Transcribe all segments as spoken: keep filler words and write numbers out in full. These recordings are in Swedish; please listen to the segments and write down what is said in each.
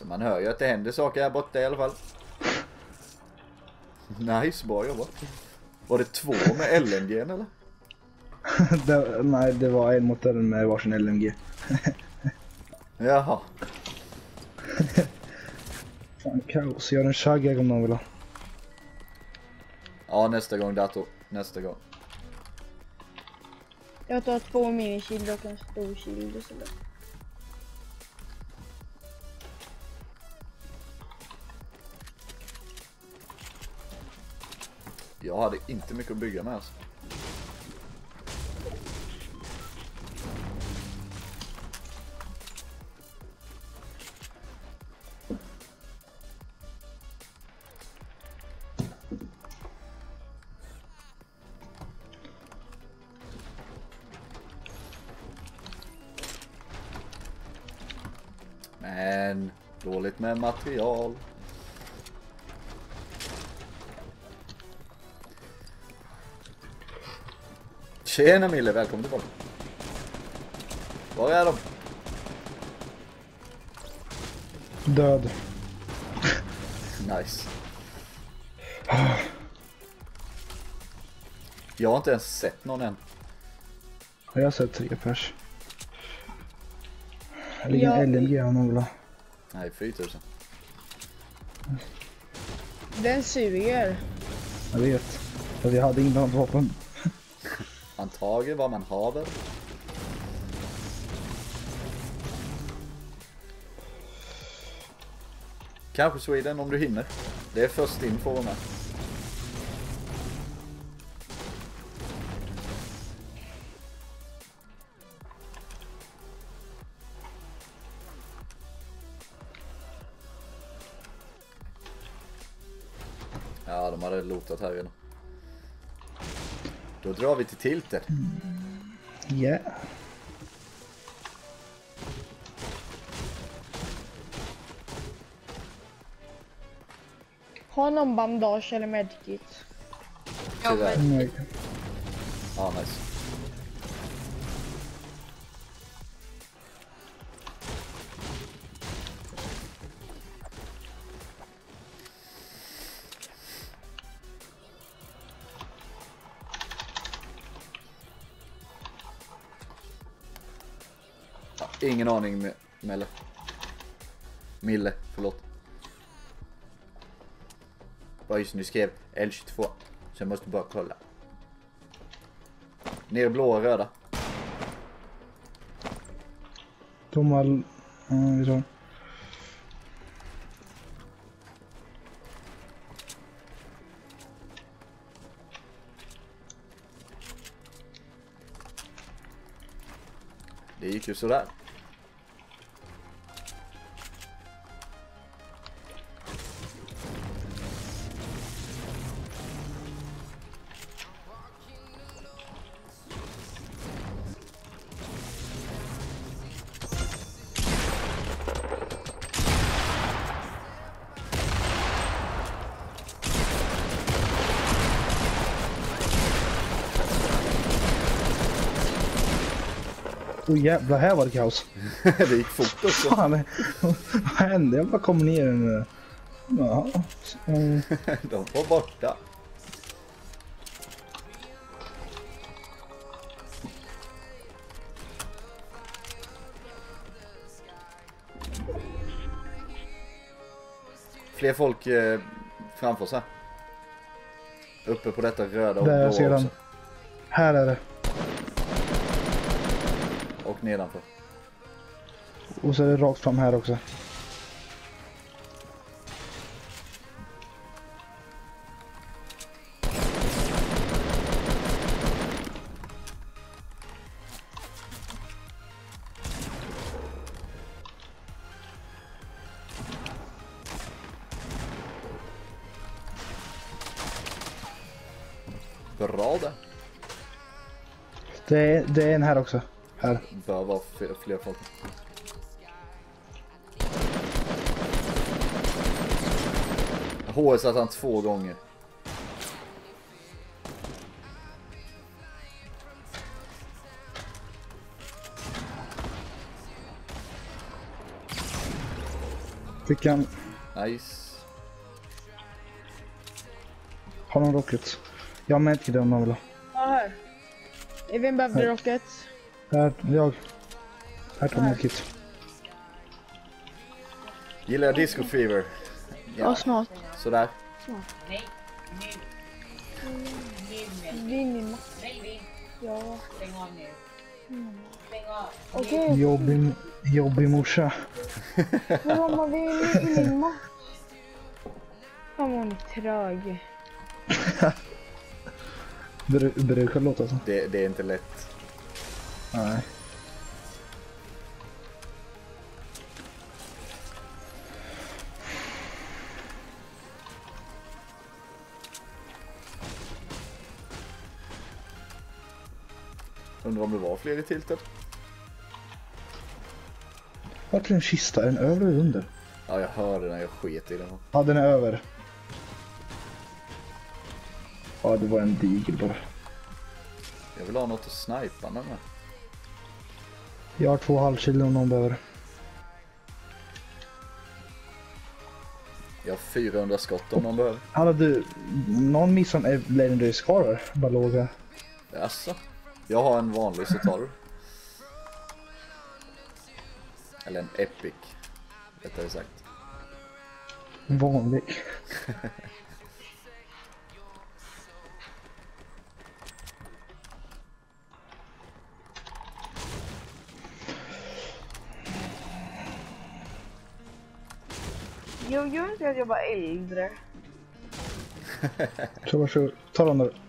Så man hör ju att det händer saker här borta i alla fall. Nice, bra jobbat. Var det två med L M G eller? det, nej, det var en mot en med varsin L M G. Jaha. Fan, kaos. Jag har en shagg om någon vill ha. Ja, nästa gång dator. Nästa gång. Jag tar två minikild och en stor kild och sådär. Jag hade inte mycket att bygga med alltså. Men dåligt med material. Tjena Mille, välkommen tillbaka. Var är de? Död. Nice. Jag har inte ens sett någon än. Jag har sett tre pers. Det ligger Ja. en L M G om någon vill ha. Nej, fyra tusen. Den suger. Jag vet. För jag hade inget annat vapen. Antagligen vad man har väl. Kanske Sweden om du hinner. Det är först in får med. Ja, de hade lotat här redan. Då drar vi till tiltet. Ja. Yeah. Har någon bandage eller medkit? Tyvärr. Nej. Ja, nice. Ja, ingen aning med Melle. Mille, förlåt. Bara just nu skrev L tjugotvå. Så jag måste bara kolla. Ner blåa och röda. De har... Ja, vi tar. Det gick ju sådär. Åh jävlar, här var det kaos. Det gick fort också. Fan, vad hände? Jag bara kom ner med... Ja. Mm. De var borta. Fler folk eh, framför sig. Uppe på detta röda och Där jag ser blå den. också. Här är det. Och nedanför. Och så är det rakt fram här också. Bra det. Det är, det är en här också. Här. Bör vara fler, fler folk. H S att han två gånger. Fick han... Nice. Har någon rocket? Jag har medkit om någon vill ha. Ja, här. Vem behövde Här. rocket? Här, jag. Här tar Här. medkit. Gillar jag Disco Fever? Ja, snart. Sådär. Nej, nu. Nu. Din min Nej, vi. Ja. Stäng av nu. Stäng av. Okej. Jobbig, jobbig morsa. Men mamma, vi är mitt i min match. Fan vad hon är trög. Bru- brukar låta så. Det, det är inte lätt. Nej. Undrar om det var fler i tiltet? Vart är en kista? Är den över eller under? Ja, jag hörde när jag sket i den. Ja, den är över. Ja, det var en digel bara. Jag vill ha något att snipa med mig. Jag har två halvkilo om någon behöver. Jag har fyrahundra skott om någon behöver. Hallå du, någon missar en Legendary Scar bara låg här. Jaså? Jag har en vanlig så tar du. Eller en epic. Rättare sagt. Vanlig. Jag gör inte att jag var äldre. Så varsågod, ta den där.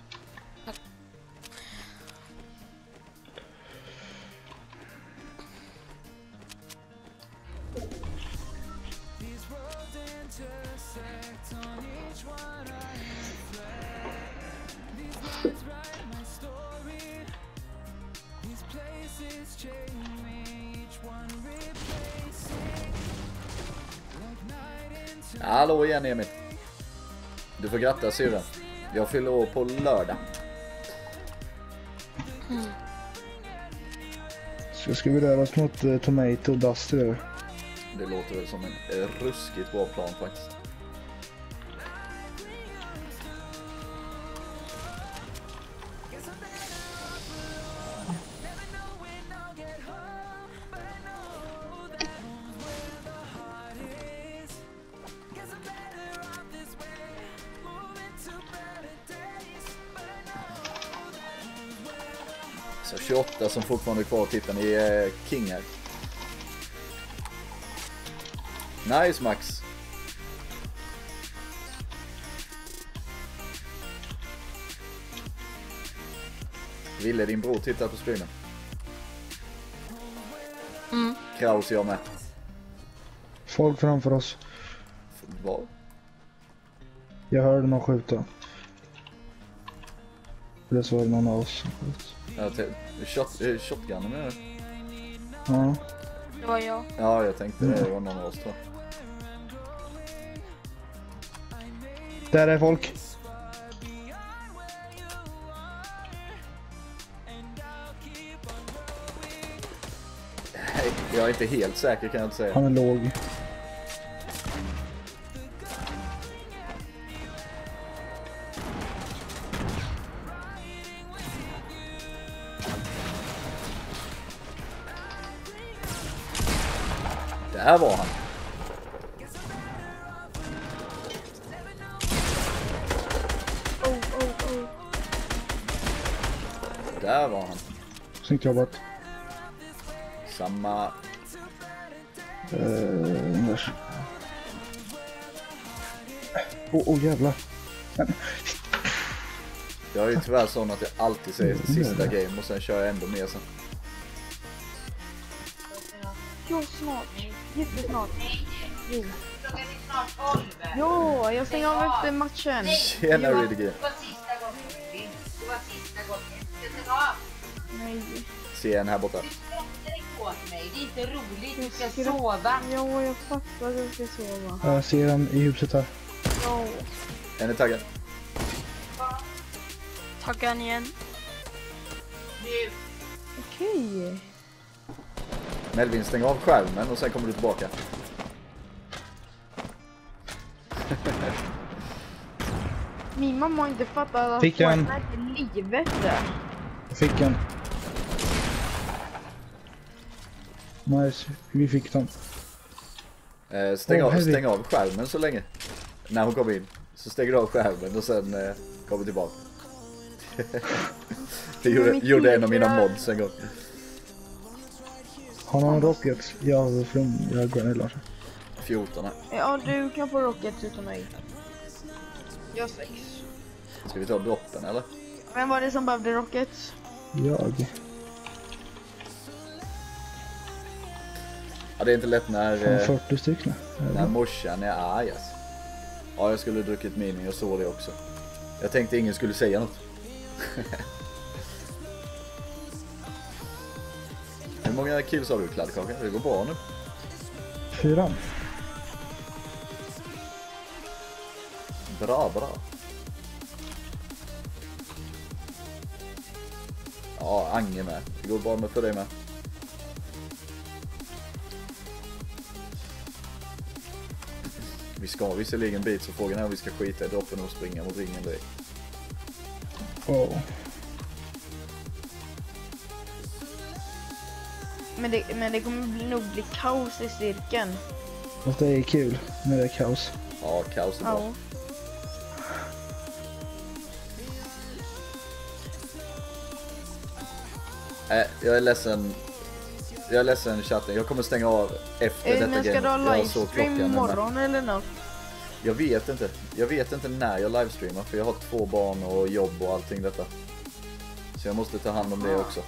Hallå igen Emil. Du får gratta syrran. Jag fyller år på lördag. Så ska vi röra oss mot uh, Tomato Dusty där. Det låter väl som en eh, ruskigt bra plan faktiskt. Så tjugoåtta som fortfarande är kvar, tittar ni är king här. Nice Max. Ville din bror titta på streamen? Mm. Kraus jag med. Folk framför oss. Vad? Jag hörde någon skjuta. Eller så var det någon av oss som sköt. Ja, te- shot, eh, shotgunnen menar du? Ja. Det var jag. Ja, jag tänkte det var någon av oss tror jag. Där är folk. Nej, jag är inte helt säker kan jag inte säga. Han är låg. Där var han. Oh, oh, oh. Där var han. Snyggt jobbat. Samma. Uh, där. Åh oh, oh, jävlar. Jag är ju tyvärr sån att jag alltid säger sista game och sen kör jag ändå mer sen. Jo, snart. Jättesnart. Jo. Klockan är snart tolv. Jo, jag stänger av efter matchen. Tjena Det var- Riddiger. Det var sista gången. Det var sista gången. Jag stänger av. Nej. Se en här borta. Du skrattar inte åt mig. Det är inte roligt. Du ska skrattar- sova. Ja, jag fattar att jag ska sova. Jag ser han i huset här. Ja. En är taggad. Taggar han igen. Nu. Okej. Melvin stänger av skärmen och sen kommer du tillbaka. Min mamma har inte fattat att Fick jag en- Fortnite är livet där. Jag fick en. Nice, vi fick den. Eh, stäng, Åh, av, herregud. stäng av skärmen så länge. När hon kommer in. Så stänger du av skärmen och sen eh, kommer tillbaka. Det gjorde, mitt gjorde en av mina huvud är- mods en gång. Har någon rocket? Jag har flum, jag går ner Lars. fjorton här. Ja, du kan få rockets utan mig. Jag har sex. Ska vi ta droppen eller? Vem var det som behövde rockets? Jag. Ja, det är inte lätt när, Fan, eh, fyrtio stycken. när morsan är arg alltså. Ja, jag skulle druckit mini, jag såg det också. Jag tänkte ingen skulle säga något. Hur många kills har du, kladdkaka? Det går bra nu. Fyra. Bra, bra. Ja, Ange med. Det går bra med för dig med. Vi ska visserligen bit, så frågan är om vi ska skita i droppen och springa mot ringen direkt. Oh. Men det, men det kommer bli, nog bli kaos i cirkeln. Fast det är kul när det är kaos. Ja, kaos är bra. Ja. Nej, jag är ledsen. Jag är ledsen chatten. Jag kommer stänga av efter Eh, detta men ska game. du ha Jag såg livestream klockan nu, men imorgon eller något? jag vet inte. Jag vet inte när jag livestreamar, för jag har två barn och jobb och allting detta. Så jag måste ta hand om det också.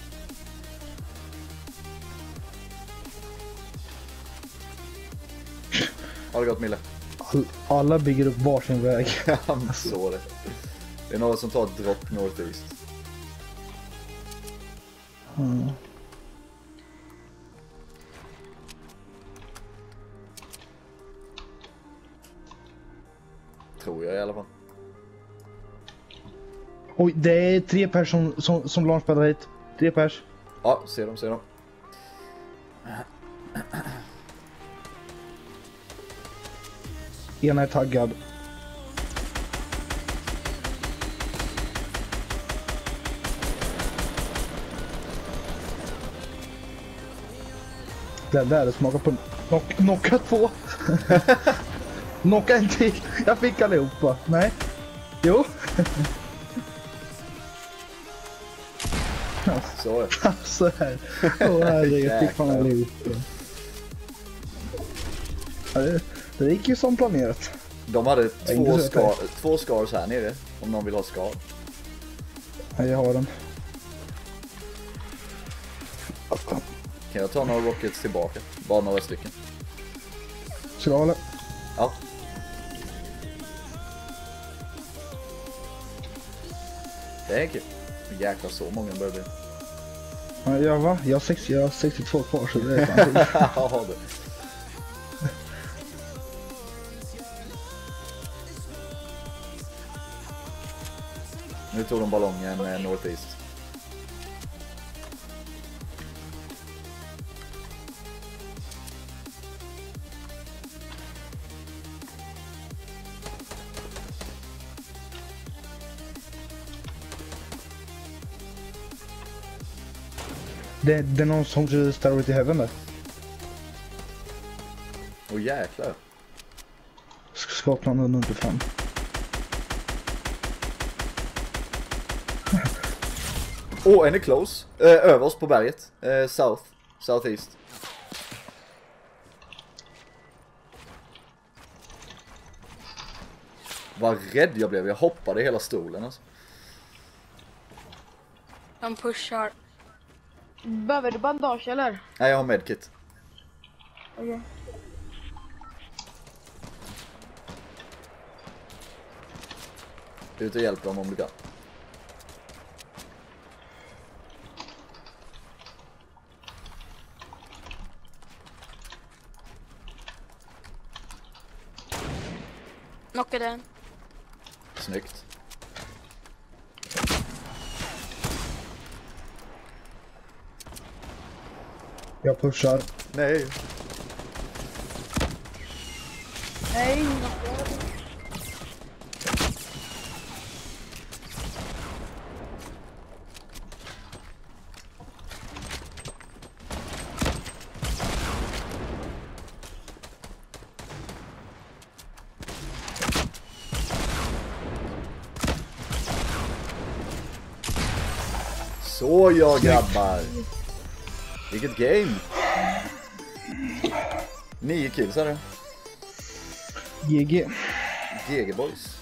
Ha det gott, Mille. All, alla bygger upp varsin väg. Jag såg det. Det är några som tar ett dropp northeast. Mm. Tror jag i alla fall. Oj, det är tre pers som, som, som launchpaddar hit. Tre pers. Ja, ser dem, ser dem. Ena är taggad. Det där är smakar på knock, knocka två. Knocka en till. Jag fick allihopa. Nej. Jo. Så är det. Så här. Åh herregud, jag fick fan allihopa. Ja, det, det gick ju som planerat. De hade Jag två, inte så skar, två scars här nere, om någon vill ha skar. Ja, jag har den. Kan jag ta några rockets tillbaka? Bara några stycken. Ska du ha det? Ja. Det är kul. Jäklar, så många börjar bli. Ja, jag va? Jag har, sex, jag har sextiotvå kvar så det är fan kul. Ja, det. Nu tog de ballongen eh, northeast. Det, det är någon som kör Starway to Heaven där. Åh jäklar. Skapnaden under fram. Åh, oh, en är close. Eh, över oss på berget. Eh, south. Southeast. Vad rädd jag blev. Jag hoppade i hela stolen alltså. De pushar. Behöver du bandage eller? Nej, jag har medkit. Okej. Ut och hjälp dem om du kan. Knockade en. Snyggt. Jag pushar. Nej. Nej. Så jag grabbar. Vilket game. Nio kills är det. G G. G G boys.